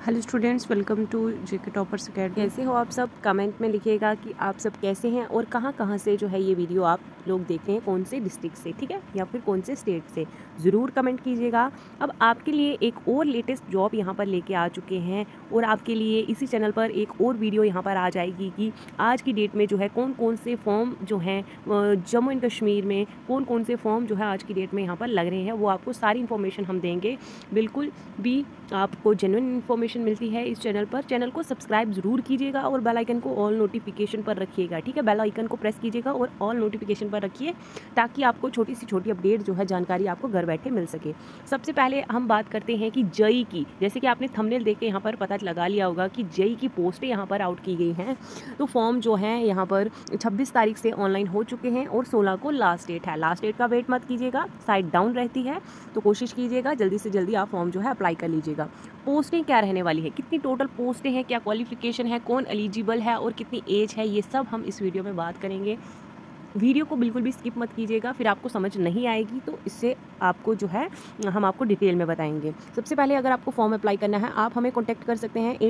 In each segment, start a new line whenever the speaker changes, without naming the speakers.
Hello students, welcome to JK toppers academy. कैसे हो आप सब? कमेंट में लिखिएगा कि आप सब कैसे हैं और कहाँ से जो है ये वीडियो आप लोग देख रहे हैं, कौन से डिस्ट्रिक्ट से, ठीक है, या फिर कौन से स्टेट से, ज़रूर कमेंट कीजिएगा। अब आपके लिए एक और लेटेस्ट जॉब यहाँ पर लेके आ चुके हैं और आपके लिए इसी चैनल पर एक और वीडियो यहाँ पर आ जाएगी कि आज की डेट में जो है कौन कौन से फॉर्म जो हैं जम्मू एंड कश्मीर में कौन कौन से फॉर्म जो है आज की डेट में यहाँ पर लग रहे हैं, वो आपको सारी इन्फॉर्मेशन हम देंगे। बिल्कुल भी आपको जेन्युइन इन्फॉर्मेशन मिलती है इस चैनल पर। चैनल को सब्सक्राइब जरूर कीजिएगा और बेल आइकन को ऑल नोटिफिकेशन पर रखिएगा, ठीक है। बेल आइकन को प्रेस कीजिएगा और ऑल नोटिफिकेशन पर रखिए ताकि आपको छोटी से छोटी अपडेट जो है जानकारी आपको घर बैठे मिल सके। सबसे पहले हम बात करते हैं कि जेईई की, जैसे कि आपने थंबनेल देख के यहाँ पर पता लगा लिया होगा कि जेईई की पोस्टें यहाँ पर आउट की गई हैं। तो फॉर्म जो है यहाँ पर 26 तारीख से ऑनलाइन हो चुके हैं और 16 को लास्ट डेट है। लास्ट डेट का वेट मत कीजिएगा, साइट डाउन रहती है, तो कोशिश कीजिएगा जल्दी से जल्दी आप फॉर्म जो है अप्लाई कर लीजिएगा। पोस्टें क्या रहने वाली है, कितनी टोटल पोस्टें हैं, क्या क्वालिफिकेशन है, कौन एलिजिबल है और कितनी एज है, ये सब हम इस वीडियो में बात करेंगे। वीडियो को बिल्कुल भी स्किप मत कीजिएगा, फिर आपको समझ नहीं आएगी तो इससे आपको जो है हम आपको डिटेल में बताएंगे। सबसे पहले अगर आपको फॉर्म अप्लाई करना है आप हमें कॉन्टैक्ट कर सकते हैं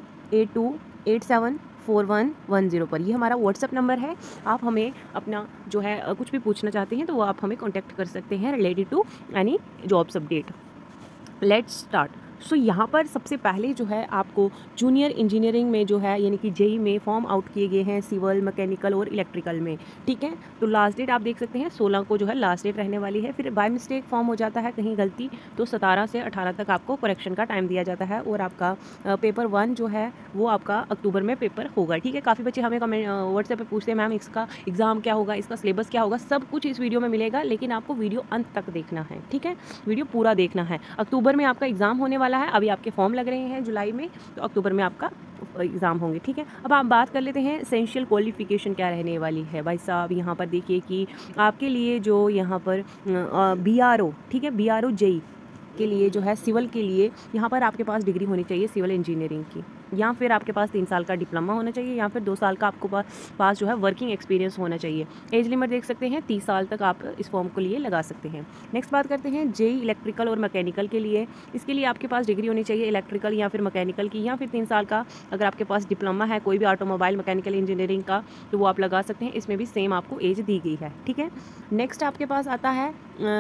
8082874110 पर। ये हमारा व्हाट्सअप नंबर है। आप हमें अपना जो है कुछ भी पूछना चाहते हैं तो वो आप हमें कॉन्टैक्ट कर सकते हैं related to any jobs update. Let's start. So यहाँ पर सबसे पहले जो है आपको जूनियर इंजीनियरिंग में जो है यानी कि जेईई में फॉर्म आउट किए गए हैं सिविल, मैकेनिकल और इलेक्ट्रिकल में, ठीक है। तो लास्ट डेट आप देख सकते हैं 16 को जो है लास्ट डेट रहने वाली है। फिर बाय मिस्टेक फॉर्म हो जाता है कहीं गलती तो 17 से 18 तक आपको करेक्शन का टाइम दिया जाता है और आपका पेपर 1 जो है वो आपका अक्टूबर में पेपर होगा, ठीक है। काफ़ी बच्चे हमें कमेंट व्हाट्सएप पर पूछते हैं मैम इसका एग्ज़ाम क्या होगा, इसका सिलेबस क्या होगा, सब कुछ इस वीडियो में मिलेगा, लेकिन आपको वीडियो अंत तक देखना है, ठीक है। वीडियो पूरा देखना है। अक्टूबर में आपका एग्ज़ाम होने वाला है, अभी आपके फॉर्म लग रहे हैं जुलाई में, तो अक्टूबर में आपका एग्ज़ाम होंगे, ठीक है। अब आप बात कर लेते हैं एसेंशियल क्वालिफिकेशन क्या रहने वाली है। भाई साहब यहाँ पर देखिए कि आपके लिए जो यहाँ पर BRO, ठीक है, BRO जेईई के लिए जो है सिविल के लिए यहाँ पर आपके पास डिग्री होनी चाहिए सिविल इंजीनियरिंग की, या फिर आपके पास 3 साल का डिप्लोमा होना चाहिए, या फिर 2 साल का आपको पास जो है वर्किंग एक्सपीरियंस होना चाहिए। एज लिमिट देख सकते हैं 30 साल तक आप इस फॉर्म के लिए लगा सकते हैं। नेक्स्ट बात करते हैं जेईई इलेक्ट्रिकल और मैकेनिकल के लिए। इसके लिए आपके पास डिग्री होनी चाहिए इलेक्ट्रिकल या फिर मैकेनिकल की, या फिर 3 साल का अगर आपके पास डिप्लोमा है कोई भी ऑटोमोबाइल मैकेनिकल इंजीनियरिंग का तो वो आप लगा सकते हैं। इसमें भी सेम आपको एज दी गई है, ठीक है। नेक्स्ट आपके पास आता है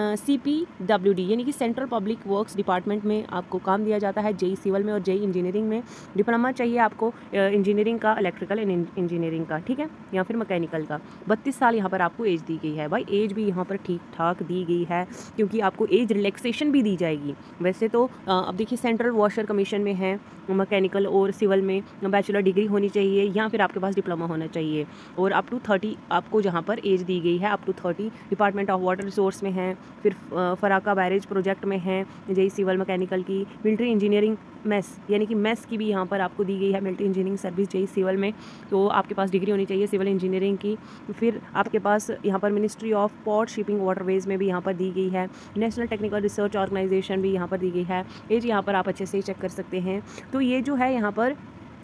CPWD यानी कि सेंट्रल पब्लिक वर्क्स डिपार्टमेंट में आपको काम दिया जाता है जेईई सिविल में और जेईई इंजीनियरिंग में। डिप्लोमा चाहिए आपको इंजीनियरिंग का, इलेक्ट्रिकल एंड इंजीनियरिंग का, ठीक है, या फिर मैकेनिकल का। 32 साल यहाँ पर आपको एज दी गई है। भाई एज भी यहाँ पर ठीक ठाक दी गई है क्योंकि आपको एज रिलैक्सेशन भी दी जाएगी। वैसे तो अब देखिए सेंट्रल वॉशर कमीशन में है मैकेनिकल और सिविल में बैचलर डिग्री होनी चाहिए या फिर आपके पास डिप्लोमा होना चाहिए, और अप टू 30 आपको जहाँ पर एज दी गई है, up to 30। Department of water resource में है, फिर फराका बैरेज प्रोजेक्ट में है जेईई सिविल मैकेनिकल की। मिलिट्री इंजीनियरिंग मेस यानी कि मेस की भी यहाँ पर आपको दी गई है military engineering service JE civil में, तो आपके पास डिग्री होनी चाहिए सिविल इंजीनियरिंग की। फिर आपके पास यहाँ पर ministry of port shipping waterways में भी यहाँ पर दी गई है। नेशनल टेक्निकल रिसर्च ऑर्गेनाइजेशन भी यहाँ पर दी गई है। एज यहाँ पर आप अच्छे से चेक कर सकते हैं। तो ये जो है यहाँ पर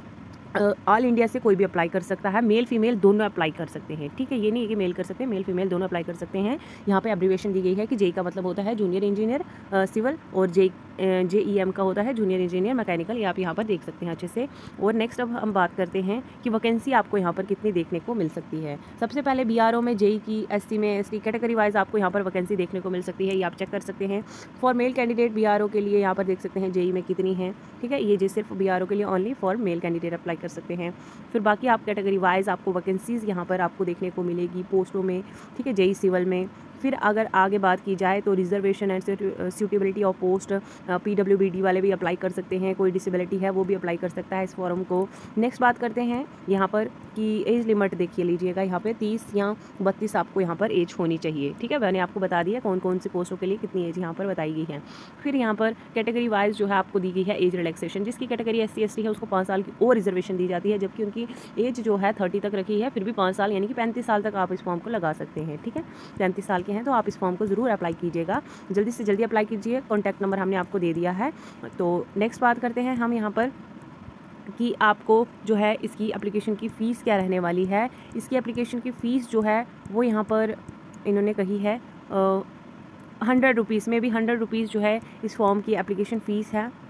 ऑल इंडिया से कोई भी अप्लाई कर सकता है, मेल फीमेल दोनों अप्लाई कर सकते हैं, ठीक है। ये नहीं है कि मेल कर सकते हैं, मेल फीमेल दोनों अप्लाई कर सकते हैं। यहाँ पे एब्रीविएशन दी गई है कि जेईई का मतलब होता है जूनियर इंजीनियर सिविल और JEM का होता है जूनियर इंजीनियर मैकेनिकल, ये आप यहाँ पर देख सकते हैं अच्छे से। और नेक्स्ट अब हम बात करते हैं कि वैकेंसी आपको यहाँ पर कितनी देखने को मिल सकती है। सबसे पहले BRO में जेईई की, SC में ST कैटेगरी वाइज आपको यहाँ पर वैकेंसी देखने को मिल सकती है, ये आप चेक कर सकते हैं। फॉर मेल कैंडिडेट BRO के लिए यहाँ पर देख सकते हैं जेईई में कितनी है, ठीक है। ये सिर्फ BRO के लिए only for male candidate apply कर सकते हैं। फिर बाकी आप कैटेगरी वाइज आपको वैकेंसीज यहाँ पर आपको देखने को मिलेगी पोस्टों में, ठीक है, जेईई सिविल में। फिर अगर आगे बात की जाए तो reservation and suitability of post PWBD वाले भी अप्लाई कर सकते हैं, कोई डिसेबिलिटी है वो भी अप्लाई कर सकता है इस फॉर्म को। नेक्स्ट बात करते हैं यहाँ पर कि एज लिमिट देखिए लीजिएगा, यहाँ पे 30 या 32 आपको यहाँ पर एज होनी चाहिए, ठीक है। मैंने आपको बता दिया कौन कौन सी पोस्टों के लिए कितनी एज यहाँ पर बताई गई है। फिर यहाँ पर कैटेगरी वाइज जो है आपको दी गई है एज रिलैक्सेशन। जिसकी कैटेगरी SC ST है उसको 5 साल की और रिजर्वेशन दी जाती है, जबकि उनकी एज जो है 30 तक रखी है, फिर भी 5 साल यानी कि 35 साल तक आप इस फॉर्म को लगा सकते हैं, ठीक है। 35 साल के हैं तो आप इस फॉर्म को ज़रूर अप्लाई कीजिएगा, जल्दी से जल्दी अप्लाई कीजिए। कॉन्टैक्ट नंबर हमने आपको दे दिया है। तो नेक्स्ट बात करते हैं हम यहाँ पर कि आपको जो है इसकी एप्लीकेशन की फ़ीस क्या रहने वाली है। इसकी एप्लीकेशन की फ़ीस जो है वो यहाँ पर इन्होंने कही है 100 रुपीज़ में भी 100 रुपीज़ जो है इस फॉर्म की एप्लीकेशन फ़ीस है।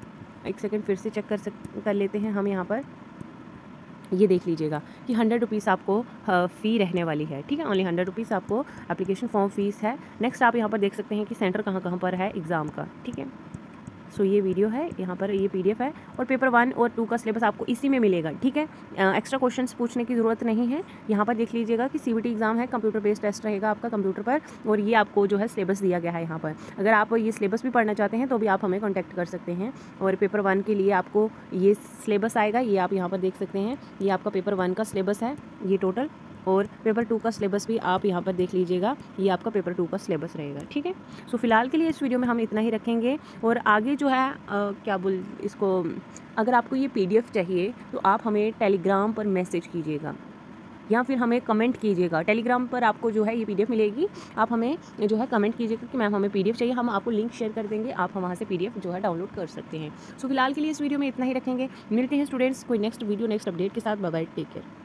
एक सेकेंड फिर से चेक कर लेते हैं हम यहाँ पर। ये देख लीजिएगा कि 100 रुपीज़ आपको फ़ी रहने वाली है, ठीक है। ओनली 100 रुपीज़ आपको एप्लीकेशन फॉर्म फीस है। नेक्स्ट आप यहाँ पर देख सकते हैं कि सेंटर कहाँ कहाँ पर है एग्ज़ाम का, ठीक है। सो ये वीडियो है, यहाँ पर ये PDF है और पेपर 1 और 2 का सिलेबस आपको इसी में मिलेगा, ठीक है। एक्स्ट्रा क्वेश्चंस पूछने की ज़रूरत नहीं है। यहाँ पर देख लीजिएगा कि CBT एग्ज़ाम है, कंप्यूटर बेस्ड टेस्ट रहेगा आपका कंप्यूटर पर, और ये आपको जो है सिलेबस दिया गया है यहाँ पर। अगर आप ये सिलेबस भी पढ़ना चाहते हैं तो भी आप हमें कॉन्टैक्ट कर सकते हैं। और पेपर 1 के लिए आपको ये सिलेबस आएगा, ये आप यहाँ पर देख सकते हैं, ये आपका पेपर 1 का सिलेबस है ये टोटल, और पेपर 2 का सिलेबस भी आप यहाँ पर देख लीजिएगा, ये आपका पेपर 2 का सिलेबस रहेगा, ठीक है। सो फिलहाल के लिए इस वीडियो में हम इतना ही रखेंगे, और आगे जो है क्या बोल इसको, अगर आपको ये PDF चाहिए तो आप हमें टेलीग्राम पर मैसेज कीजिएगा या फिर हमें कमेंट कीजिएगा। टेलीग्राम पर आपको जो है ये PDF मिलेगी, आप हमें जो है कमेंट कीजिएगा कि मैम हमें PDF चाहिए, हम आपको लिंक शेयर कर देंगे, आप वहाँ से PDF जो है डाउनलोड कर सकते हैं। सो फिलहाल के लिए इस वीडियो में इतना ही रखेंगे। मिलते हैं स्टूडेंट्स कोई नेक्स्ट वीडियो नेक्स्ट अपडेट के साथ। Bye bye, take care.